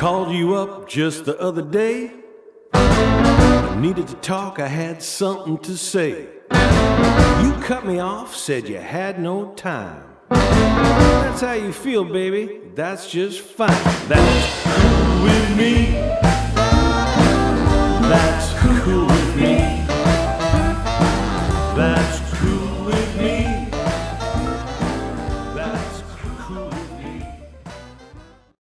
called you up just the other day. I needed to talk, I had something to say. You cut me off, said you had no time. That's how you feel, baby, that's just fine. That's cool with me. That's cool with me.